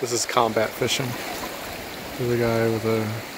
This is combat fishing. There's a guy with a